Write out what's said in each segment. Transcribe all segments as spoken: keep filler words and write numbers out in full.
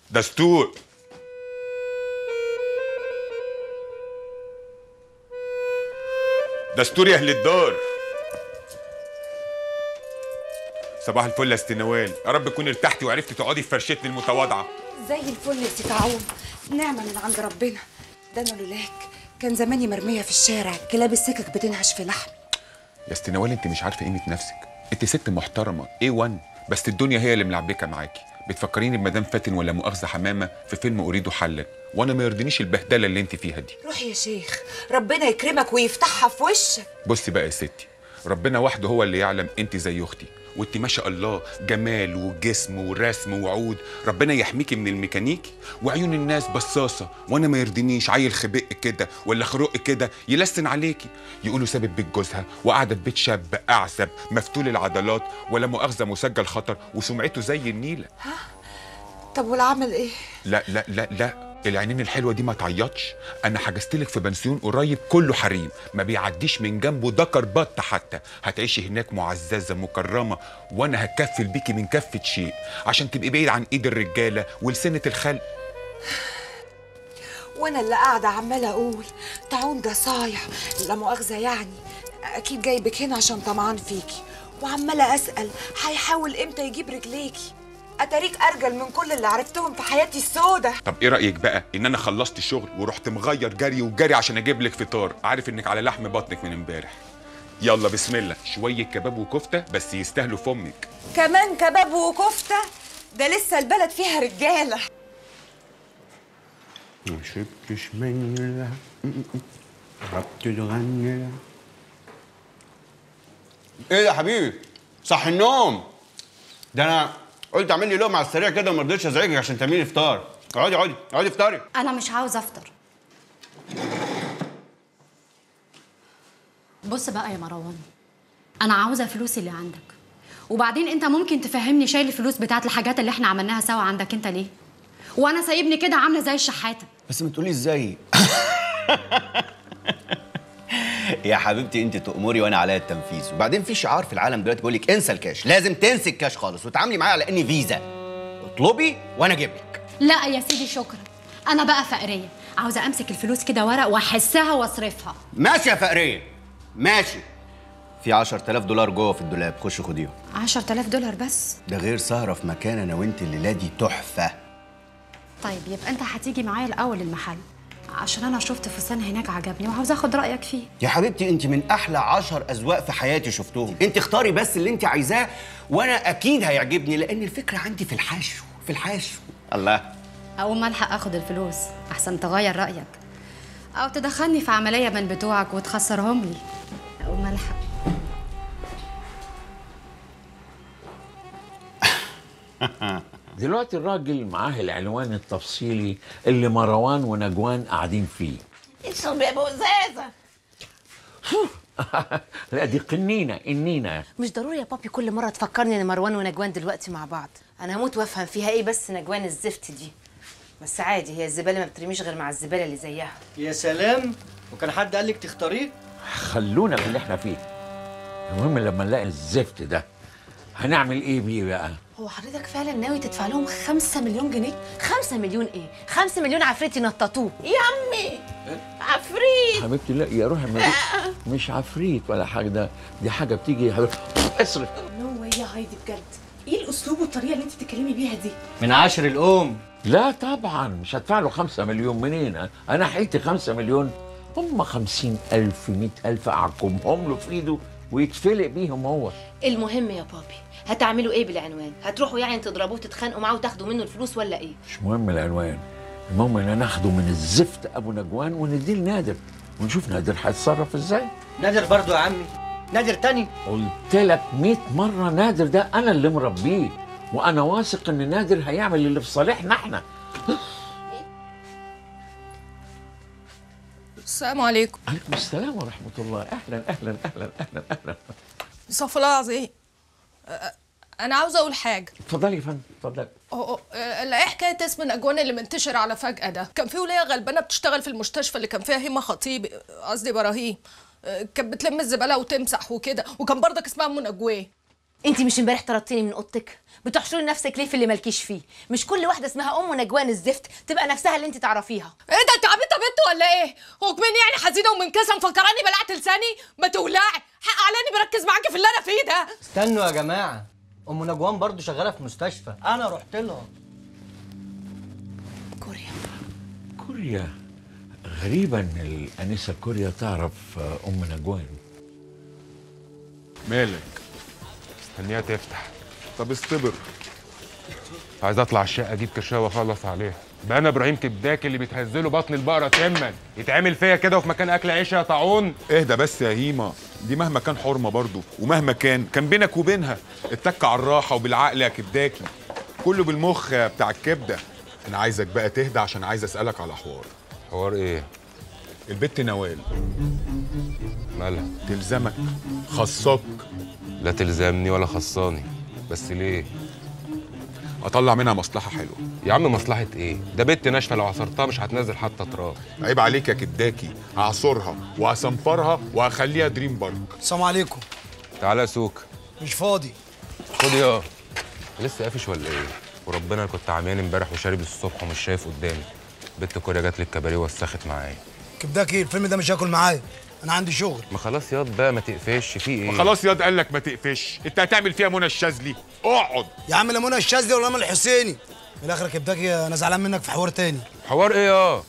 دستور. دستور يا اهل الدار. صباح الفل يا ست نوال، يا رب تكوني ارتحتي وعرفتي تقعدي في فرشتني المتواضعه. زي الفل يا سي عون، نعمه من عند ربنا. ده انا لولاك كان زماني مرميه في الشارع، كلاب السكك بتنهش في لحمي. يا ست نوال انت مش عارفه قيمه نفسك، انت ست محترمه ايه واحد، بس الدنيا هي اللي ملعبكه معاكي. بتفكريني بمدام فاتن ولا مؤاخذه حمامه في فيلم اريد حلا، وانا ما يرضينيش البهدله اللي انت فيها دي. روح يا شيخ، ربنا يكرمك ويفتحها في وشك. بصي بقى يا ستي، ربنا وحده هو اللي يعلم انت زي اختي، وانت ما شاء الله جمال وجسم ورسم وعود، ربنا يحميكي من الميكانيكي وعيون الناس بصاصه، وانا ما يرضينيش عيل خبق كده ولا خرق كده يلسن عليكي، يقولوا سابت بيت جوزها وقاعده في بيت شاب اعزب مفتول العضلات ولا مؤاخذه مسجل خطر وسمعته زي النيله. ها؟ طب والعمل ايه؟ لا لا لا لا، العينين الحلوه دي ما تعيطش، انا حجزتلك في بنسيون قريب كله حريم، ما بيعديش من جنبه دكر بط حتى، هتعيشي هناك معززه مكرمه، وانا هكفل بيكي من كفه شيء عشان تبقي بعيد عن ايد الرجاله ولسنه الخلق. وانا اللي قاعده عماله اقول تعون ده صايع، لا مؤاخذه يعني، اكيد جايبك هنا عشان طمعان فيكي، وعماله اسال هيحاول امتى يجيب رجليكي. اتاريك ارجل من كل اللي عرفتهم في حياتي السودة. طب ايه رايك بقى ان انا خلصت شغل ورحت مغير جري وجري عشان اجيب لك فطار، عارف انك على لحم بطنك من امبارح. يلا بسم الله، شويه كباب وكفته بس يستاهلوا فمك. كمان كباب وكفته؟ ده لسه البلد فيها رجاله. ما شربتش مني ربت تغني. ايه يا حبيبي؟ صح النوم؟ ده انا قلت اعمل لي لقمه على السريع كده وما رضيتش ازعجك عشان تعملي لي فطار. اقعدي اقعدي اقعدي افطري. انا مش عاوز افطر. بص بقى يا مروان، انا عاوزه فلوسي اللي عندك، وبعدين انت ممكن تفهمني شايل الفلوس بتاعت الحاجات اللي احنا عملناها سوا عندك انت ليه؟ وانا سايبني كده عامله زي الشحاته. بس ما تقولي ازاي. يا حبيبتي انت تأمري وانا عليا التنفيذ، وبعدين في شعار في العالم دلوقتي بيقول لك انسى الكاش، لازم تنسي الكاش خالص وتعاملي معايا على اني فيزا. اطلبي وانا اجيب لك. لا يا سيدي شكرا، انا بقى فقريه، عاوزه امسك الفلوس كده ورق واحسها واصرفها. ماشي يا فقريه ماشي. في عشرة آلاف دولار جوه في الدولاب، خش خديهم. عشرة آلاف دولار بس؟ ده غير سهره في مكان انا وانت الليله دي تحفه. طيب يبقى انت هتيجي معايا الاول المحل، عشان انا شفت فستان هناك عجبني وعاوزه اخد رايك فيه. يا حبيبتي انت من احلى عشر اذواق في حياتي شفتهم، انت اختاري بس اللي انت عايزاه وانا اكيد هيعجبني، لان الفكره عندي في الحشو في الحشو. الله، اقوم الحق اخد الفلوس احسن تغير رايك، او تدخلني في عمليه من بتوعك وتخسرهم لي. اقوم الحق. دلوقتي الراجل معاه العنوان التفصيلي اللي مروان ونجوان قاعدين فيه. اشرب يا ابو ازازه. لا دي قنينه النينه. مش ضروري يا بابي كل مره تفكرني ان مروان ونجوان دلوقتي مع بعض، انا هموت وافهم فيها ايه بس نجوان الزفت دي، بس عادي هي الزباله ما بترميش غير مع الزباله اللي زيها. يا سلام، وكان حد قال لك تختاريه؟ خلونا في اللي احنا فيه. المهم لما نلاقي الزفت ده هنعمل ايه بيه بقى؟ هو حضرتك فعلا ناوي تدفع لهم خمسة مليون جنيه؟ خمسة مليون ايه؟ خمسة مليون عفريت ينططوه يا عمي. عفريت حبيبتي لا يا روحي مش, مش عفريت ولا حاجه، ده دي حاجه بتيجي يا حبيبتي اصرف. نو واي يا هايدي بجد، ايه الاسلوب والطريقه اللي انت بتتكلمي بيها دي؟ من عشر الام. لا طبعا مش هدفع له خمسة مليون، منين؟ انا حيلتي خمسة مليون، هم خمسين ألف مئة ألف أعكمهم له في إيده ويتفلق بيهم هو. المهم يا بابي هتعملوا إيه بالعنوان؟ هتروحوا يعني تضربوه وتتخانقوا معاه وتاخدوا منه الفلوس ولا إيه؟ مش مهم العنوان، المهم إن ناخده من الزفت أبو نجوان ونديه لنادر ونشوف نادر هيتصرف إزاي. نادر برضو يا عمي، نادر تاني. قلت لك مئة مرة نادر ده أنا اللي مربيه، وأنا واثق إن نادر هيعمل اللي في صالحنا إحنا. السلام عليكم. عليكم السلام ورحمة الله. أهلا أهلا أهلا أهلا أهلا. استغفر الله العظيم. أنا عاوزة أقول حاجة. اتفضلي يا فندم اتفضلي. هو إيه حكاية اسم نجوان اللي منتشر على فجأة ده؟ كان في ولية غلبانة بتشتغل في المستشفى اللي كان فيها هيما خطيب، قصدي إبراهيم، كانت بتلم الزبالة وتمسح وكده، وكان برضك اسمها أم نجوان. انت مش امبارح طردتيني من اوضتك؟ بتحشري نفسك ليه في اللي مالكيش فيه؟ مش كل واحده اسمها ام نجوان الزفت تبقى نفسها اللي انت تعرفيها. ايه ده، انت عبيطه بنت ولا ايه؟ هو كمان يعني حزينه ومنكسره مفكراني بلعت لساني؟ ما تولعي، حق علاني بركز معاكي في اللي انا فيه ده. استنوا يا جماعه، ام نجوان برضو شغاله في مستشفى، انا رحت لها. كوريا كوريا غريبة ان الانسه كوريا تعرف ام نجوان. مالك؟ استنيها تفتح. طب اصطبر. عايز اطلع الشقه اجيب كشاوه اخلص عليها. ده انا ابراهيم كبداك اللي بتهزله بطن البقره تما يتعمل فيا كده وفي مكان اكل عيش يا طاعون. اهدى بس يا هيما، دي مهما كان حرمه برضو، ومهما كان كان بينك وبينها اتك على الراحه وبالعقل يا كبداكي، كله بالمخ بتاع الكبده. انا عايزك بقى تهدى عشان عايز اسالك على حوار. حوار ايه؟ البت نوال مالها؟ تلزمك، خصك. لا تلزمني ولا خصاني، بس ليه؟ اطلع منها مصلحه حلوه. يا عم مصلحه ايه؟ ده بنت ناشفه لو عصرتها مش هتنزل حتى تراب. عيب عليك يا كداكي، هعصرها وهصنفرها وهخليها دريم بارك. السلام عليكم. تعالى يا سوق. مش فاضي. خد يا لسه قافش ولا ايه؟ وربنا انا كنت عميان امبارح وشارب الصبح ومش شايف قدامي. بنت كوريا جات لي الكباريه وسخت معايا. كبداكي الفيلم ده مش هاكل معايا، انا عندي شغل. ما خلاص ياض بقى ما تقفش في ايه؟ ما خلاص ياض قال لك ما تقفش، انت هتعمل فيها منى الشاذلي؟ اقعد يا عم، لا منى الشاذلي ولا منى الحسيني. من الاخر يا كبداكي انا زعلان منك في حوار تاني. حوار ايه يا؟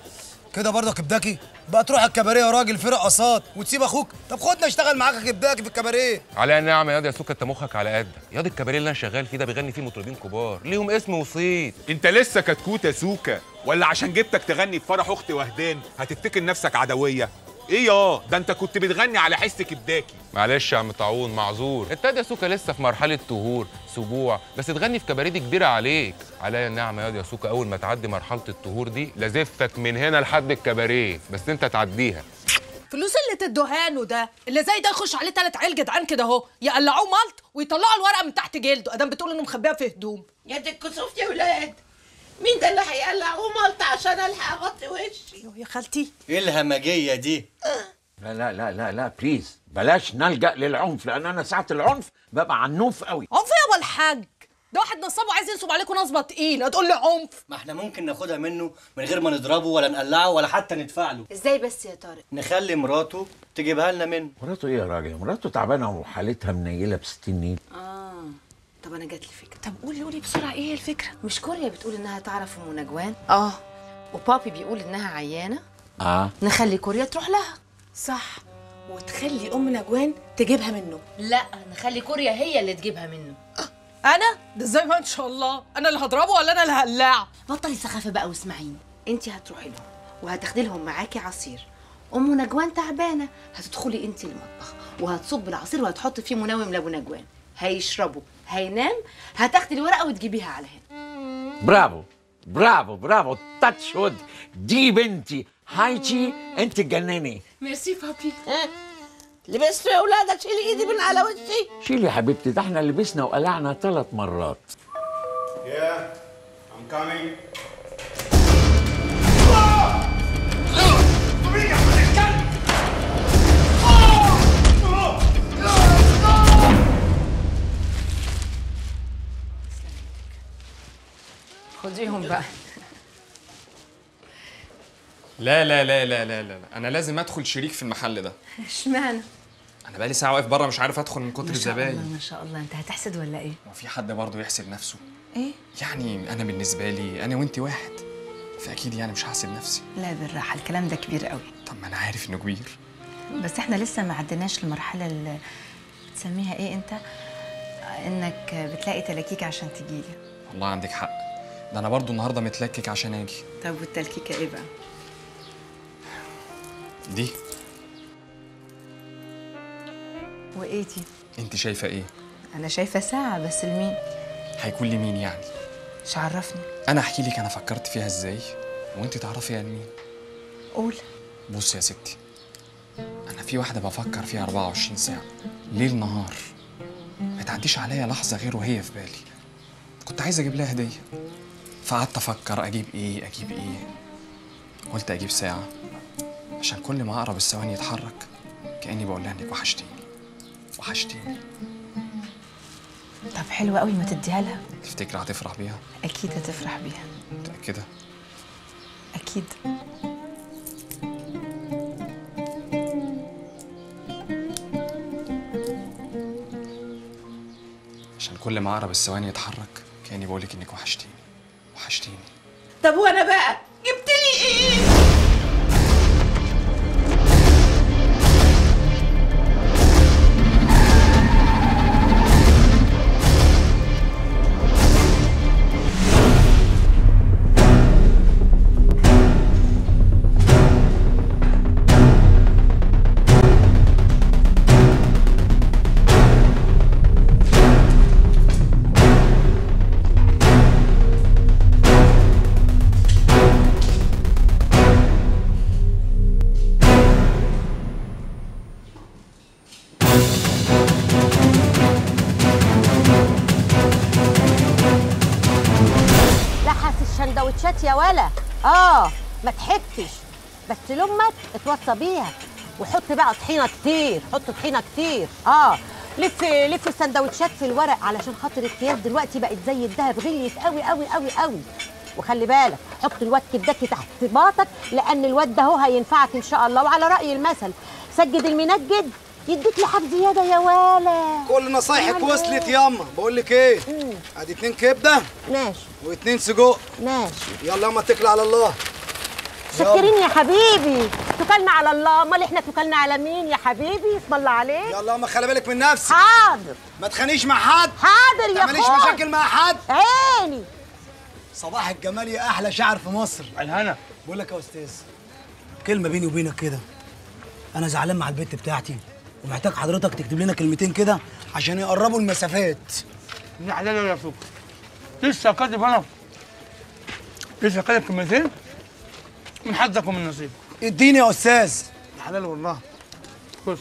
كده برضه يا كبداكي بقى تروح الكباريه يا راجل في رقصات وتسيب اخوك؟ طب خدنا اشتغل معاك يا كبداكي في الكباريه. على النعمه ياض يا سوكا، انت مخك على قدك. ياض الكباريه اللي انا شغال فيه ده بيغني فيه مطربين كبار ليهم اسم وصيت. انت لسه كتكوت يا سوكا، ولا عشان جبتك تغني في فرح اخت وهدان هتفتكر نفسك عدويه؟ ايه يا ده انت كنت بتغني على حس كبداكي. معلش يا عم طاعون معذور، انت يا سوكا لسه في مرحله طهور سبوع، بس تغني في كباريه دي كبيره عليك. عليا النعمه ياض يا سوكا، اول ما تعدي مرحله الطهور دي لازفك من هنا لحد الكباريه، بس انت تعديها. فلوس اللي تدوهانه ده اللي زي ده يخش عليه تلات عيال جدعان كده اهو، يقلعوه ملط ويطلعوا الورقه من تحت جلده، ادام بتقول انه مخبيها في هدوم. يا دي الكسوف يا ولاد، مين ده اللي هيقلع ملط عشان الحق اغطي وشي؟ يا خالتي ايه الهمجيه دي؟ لا لا لا لا لا بليز بلاش نلجأ للعنف، لان انا ساعة العنف ببقى عنوف قوي. عنف يا الحاج؟ ده واحد نصاب وعايز ينصب عليكم نصبه تقيله تقول لي عنف؟ ما احنا ممكن ناخدها منه من غير ما نضربه ولا نقلعه ولا حتى ندفع له. ازاي بس يا طارق؟ نخلي مراته تجيبها لنا منه. مراته ايه يا راجل؟ مراته تعبانه وحالتها منيله بستين نيل. اه طب انا جات لي فكره. طب قولي قولي بسرعه ايه الفكره؟ مش كوريا بتقول انها تعرف ام نجوان؟ اه وبابي بيقول انها عيانه. اه نخلي كوريا تروح لها. صح، وتخلي ام نجوان تجيبها منه. لا نخلي كوريا هي اللي تجيبها منه. انا ده ازاي بقى؟ ان شاء الله انا اللي هضربه ولا انا اللي هقلعه؟ بطلي سخافه بقى واسمعيني. انت هتروحي لهم وهتاخدي لهم معاكي عصير. ام نجوان تعبانه، هتدخلي انت المطبخ وهتصب العصير وهتحطي فيه منوم لابو نجوان، هيشربوا، هينام، هتاخدي الورقه وتجيبيها على هنا. برافو برافو برافو، تاتش وود، دي بنتي. هايتي انت تجنني. ميرسي بابي. ها لبست يا ولاد؟ شيلي ايدي من على وشي. شيلي يا حبيبتي، ده احنا لبسنا وقلعنا ثلاث مرات. Yeah, I'm coming. خديهم بقى. لا لا لا لا لا لا انا لازم ادخل شريك في المحل ده. اشمعنى؟ انا بقالي ساعه واقف بره مش عارف ادخل من كتر الزباين. ما شاء الله، انت هتحسد ولا ايه؟ هو في حد برضه يحسد نفسه؟ ايه؟ يعني انا بالنسبه لي انا وانت واحد، فاكيد يعني مش هحسد نفسي. لا بالراحه، الكلام ده كبير قوي. طب ما انا عارف انه كبير، بس احنا لسه ما عدناش المرحله اللي بتسميها ايه انت، انك بتلاقي تلاكيك عشان تجيلي. والله عندك حق، ده انا برضه النهارده متلكك عشان اجي. طب والتلكيكه ايه بقى؟ دي. وايه دي؟ انت شايفه ايه؟ انا شايفه ساعه، بس لمين؟ هيكون لي مين يعني؟ مش عرفني. انا احكي لك انا فكرت فيها ازاي وانت تعرفي يعني مين. قول. بص يا ستي، انا في واحده بفكر فيها أربعة وعشرين ساعه ليل نهار، ما تعديش عليا لحظه غير وهي في بالي. كنت عايز اجيب لها هديه، فقعدت افكر اجيب ايه اجيب ايه. قلت اجيب ساعه عشان كل ما اقرب الثواني يتحرك كاني بقول لها انك وحشتيني وحشتيني. طب حلو قوي، ما تديها لها. تفتكر هتفرح بيها؟ اكيد هتفرح بيها. متأكدة؟ اكيد. عشان كل ما اقرب الثواني يتحرك كاني بقولك انك وحشتيني وحشتيني. طب وانا بقى جبت لي ايه؟ السندوتشات يا ولا. اه ما تحكش، بس لامك اتوصى بيها، وحط بقى طحينه كتير، حط طحينه كتير. اه لف لف السندوتشات في الورق علشان خاطر الكياس دلوقتي بقت زي الدهب، غليت قوي قوي قوي قوي. وخلي بالك حط الواد كبدكي تحت باطك، لان الواد ده هو هينفعك ان شاء الله. وعلى راي المثل سجد المنجد يديك لحاف زياده يا ولا. كل نصايحك وصلت ياما. بقول لك ايه، ادي اتنين كبده ماشي واتنين سجق ماشي. يلا ياما اتكل على الله. شكرين يا حبيبي، توكلنا على الله. امال احنا توكلنا على مين يا حبيبي؟ اسم الله عليك. يلا ياما خلي بالك من نفسك. حاضر. ما تخانيش مع حد. حاضر يا اخويا. ما تعمليش مشاكل مع حد. عيني. صباح الجمال يا احلى شاعر في مصر. الهنا. بقول لك يا استاذ، كلمه بيني وبينك كده، انا زعلان مع البت بتاعتي ومحتاج حضرتك تكتب لنا كلمتين كده عشان يقربوا المسافات. ابن حلال يا سوق، لسه كاتب انا لسه كاتب كلمتين من حظك ومن نصيبك. اديني يا استاذ. ابن حلال والله. بص،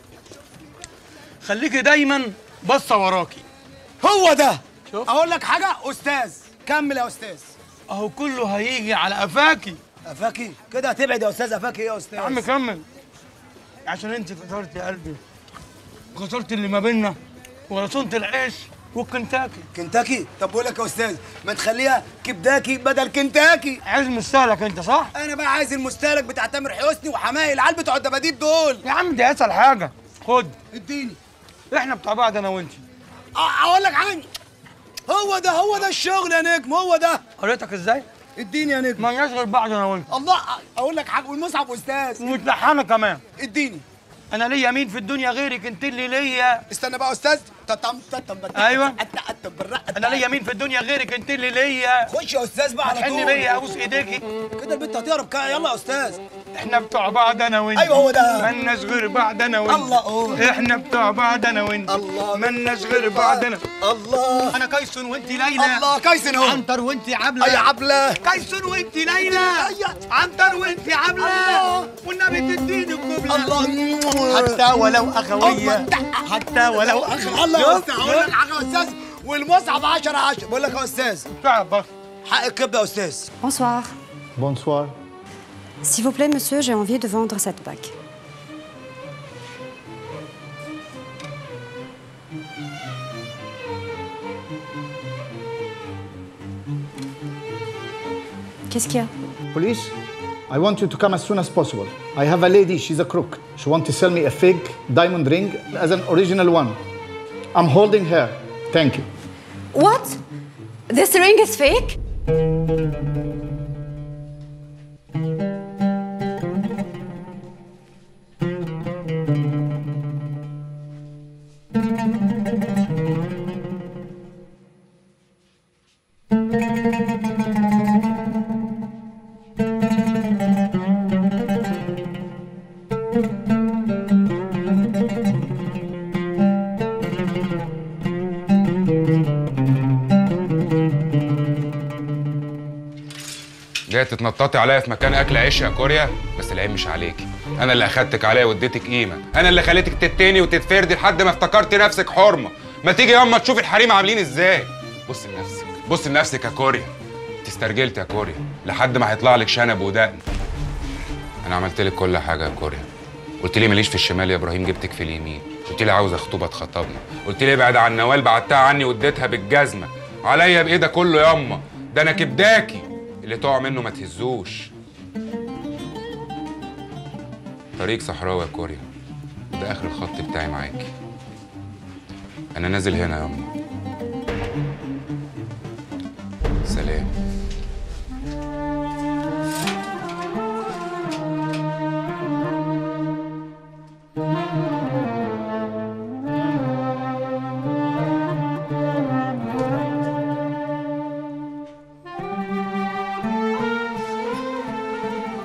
خليكي دايما باصه وراكي. هو ده. شوف اقول لك حاجه استاذ، كمل يا استاذ. اهو كله هيجي على قفاكي. قفاكي كده هتبعد يا استاذ. قفاكي ايه يا استاذ؟ يا عم كمل، عشان انت كسرتي قلبي وكسرت اللي ما بينا ورسمت العيش والكنتاكي. كنتاكي؟ طب بقول لك يا استاذ ما تخليها كبداكي بدل كنتاكي. عايز مستهلك انت صح؟ انا بقى عايز المستهلك بتاع تامر حسني وحماقي، العيال بتوع الدباديب دول. يا عم دي اسهل حاجه، خد اديني. احنا بتوع بعض انا وانت. اقول لك حاجه، هو ده هو ده الشغل يا نجم، هو ده. قريتك ازاي؟ اديني يا نجم. ما غير بعض انا وانت. الله. اقول لك حاجه، والمصعب استاذ ومتلحنه كمان. اديني. انا ليا مين في الدنيا غيرك؟ انت اللي ليا. استنى بقى يا استاذ. تتم تتم ايوه انا ليا مين في الدنيا غيرك؟ انت اللي ليا. خش يا استاذ بقى على طول. حن بيا ابوس ايديكي كده البنت هتهرب. يلا يا استاذ. احنا بتوع بعض انا وانت. ايوه هو ده. مالناش غير بعض انا وانت. الله قول. احنا بتوع بعض انا وانت. الله. مالناش غير بعض انا. الله. انا كيسون وانت ليلى. الله كيسون اهو. عنتر وانت عبله. يا عبله. كيسون وانت ليلى. عنتر وانت عبله. والنبي تديني القبله. الله. حتى ولو اخويه. حتى ولو اخويه. الله يا استاذ. هقول لك حاجه يا استاذ، والمصعب عشرة عشرة. بقول لك يا استاذ تعب بس. حق الكبده يا استاذ. Bonsoir. Bonsoir. S'il vous plaît, monsieur, j'ai envie de vendre cette bague. Qu'est-ce qu'il y a? Police, I want you to come as soon as possible. I have a lady, she's a crook. She wants to sell me a fake diamond ring as an original one. I'm holding her. Thank you. What? This ring is fake? جايه تتنططي عليا في مكان اكل عيش يا كوريا، بس العيب مش عليكي. انا اللي اخدتك عليا واديتك قيمه، انا اللي خليتك تتني وتتفردي لحد ما افتكرتي نفسك حرمه. ما تيجي ياما تشوفي الحريم عاملين ازاي. بصي لنفسك، بصي لنفسك يا كوريا. انت استرجلت يا كوريا لحد ما هيطلع لك شنب ودقن. انا عملت لك كل حاجه يا كوريا. قلت لي ماليش في الشمال يا ابراهيم، جبتك في اليمين. قلت لي عاوز اخطبها اتخطبنا، قلت لي ابعد عن نوال بعدتها عني واديتها بالجزمه. عليا بايه ده كله ياما؟ ده انا كبداكي اللي تقع منه ما تهزوش. طريق صحراوي يا كوريا، وده اخر الخط بتاعي معاكي. انا نازل هنا ياما.